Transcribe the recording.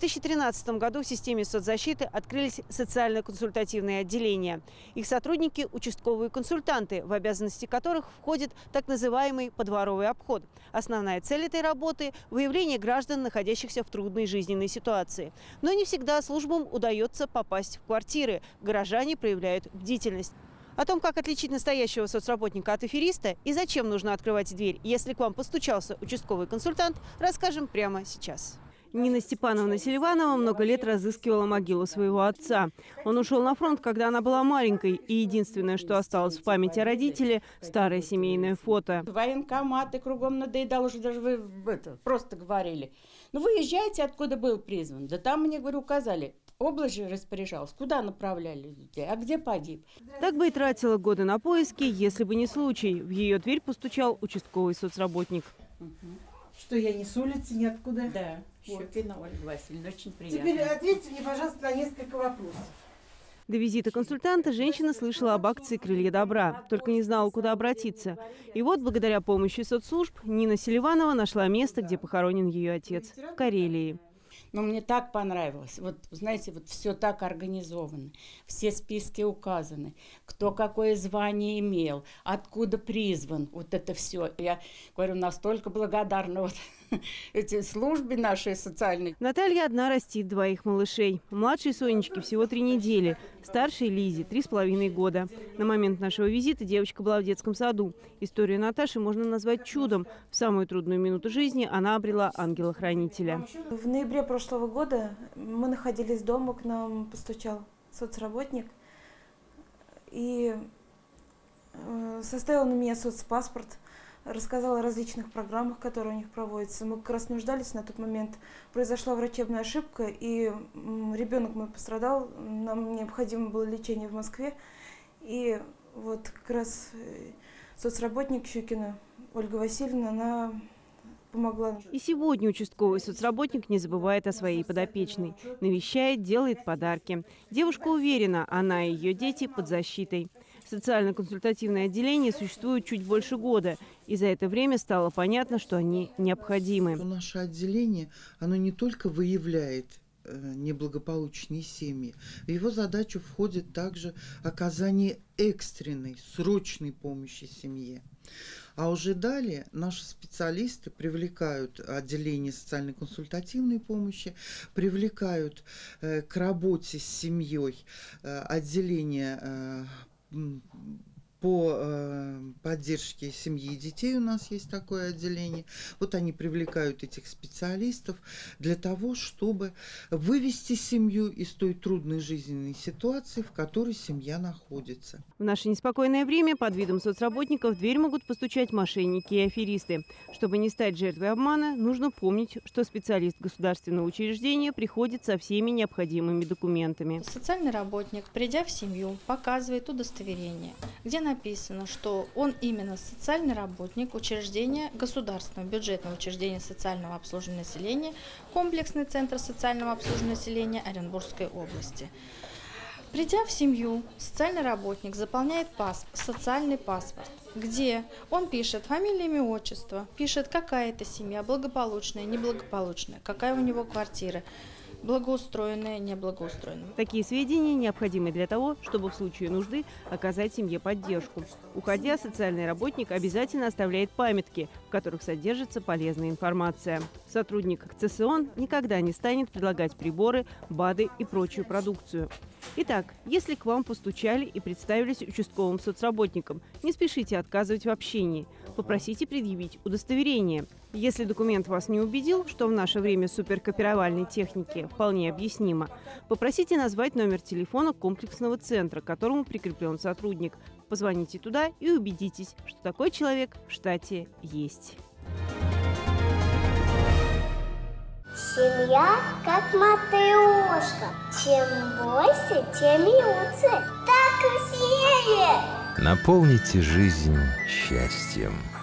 2013 году в системе соцзащиты открылись социально-консультативные отделения. Их сотрудники – участковые консультанты, в обязанности которых входит так называемый подворовый обход. Основная цель этой работы – выявление граждан, находящихся в трудной жизненной ситуации. Но не всегда службам удается попасть в квартиры. Горожане проявляют бдительность. О том, как отличить настоящего соцработника от афериста и зачем нужно открывать дверь, если к вам постучался участковый консультант, расскажем прямо сейчас. Нина Степановна Селиванова много лет разыскивала могилу своего отца. Он ушел на фронт, когда она была маленькой, и единственное, что осталось в памяти о родителе – старое семейное фото. Военкоматы кругом надоедал, уже даже вы просто говорили. Ну, вы езжайте, откуда был призван. Да там мне, говорю, указали. Область же распоряжалась, куда направляли людей, а где погиб. Так бы и тратила годы на поиски, если бы не случай. В ее дверь постучал участковый соцработник. Что я не с улицы, ниоткуда? Да, вот. Щукина Ольга Васильевна, очень приятно. Теперь ответьте мне, пожалуйста, на несколько вопросов. До визита консультанта женщина слышала об акции «Крылья добра», только не знала, куда обратиться. И вот, благодаря помощи соцслужб, Нина Селиванова нашла место, где похоронен ее отец – в Карелии. Но мне так понравилось. Вот, знаете, вот все так организовано. Все списки указаны. Кто какое звание имел, откуда призван. Вот это все. Я говорю, настолько благодарна вот этой службе нашей социальной. Наталья одна растит двоих малышей. Младшей Сонечке всего 3 недели, старшей Лизе 3,5 года. На момент нашего визита девочка была в детском саду. Историю Наташи можно назвать чудом. В самую трудную минуту жизни она обрела ангела-хранителя. В ноябре прошлого года мы находились дома, к нам постучал соцработник и составил на меня соцпаспорт, рассказал о различных программах, которые у них проводятся. Мы как раз нуждались на тот момент. Произошла врачебная ошибка, и ребенок мой пострадал. Нам необходимо было лечение в Москве. И вот как раз соцработник Щукина Ольга Васильевна, она помогла. И сегодня участковый соцработник не забывает о своей подопечной. Навещает, делает подарки. Девушка уверена, она и ее дети под защитой. Социально-консультативное отделение существует чуть больше года. И за это время стало понятно, что они необходимы. Наше отделение, оно не только выявляет неблагополучные семьи. В его задачу входит также оказание экстренной, срочной помощи семье. А уже далее наши специалисты привлекают отделение социально-консультативной помощи, привлекают к работе с семьей отделение по поддержке семьи и детей. У нас есть такое отделение. Вот они привлекают этих специалистов для того, чтобы вывести семью из той трудной жизненной ситуации, в которой семья находится. В наше неспокойное время под видом соцработников в дверь могут постучать мошенники и аферисты. Чтобы не стать жертвой обмана, нужно помнить, что специалист государственного учреждения приходит со всеми необходимыми документами. Социальный работник, придя в семью, показывает удостоверение, где написано, что он именно социальный работник учреждения, государственного бюджетного учреждения социального обслуживания населения, комплексный центр социального обслуживания населения Оренбургской области. Придя в семью, социальный работник заполняет социальный паспорт, где он пишет фамилию, имя, отчество, пишет, какая это семья, благополучная, неблагополучная, какая у него квартира, благоустроенная, неблагоустроенная. Такие сведения необходимы для того, чтобы в случае нужды оказать семье поддержку. Уходя, социальный работник обязательно оставляет памятки, в которых содержится полезная информация. Сотрудник ЦСОН никогда не станет предлагать приборы, БАДы и прочую продукцию. Итак, если к вам постучали и представились участковым соцработником, не спешите отказывать в общении. Попросите предъявить удостоверение. Если документ вас не убедил, что в наше время суперкопировальной техники вполне объяснимо, попросите назвать номер телефона комплексного центра, к которому прикреплен сотрудник. Позвоните туда и убедитесь, что такой человек в штате есть. Семья как матрешка. Чем больше, тем лучше. Так вкуснее! Наполните жизнь счастьем.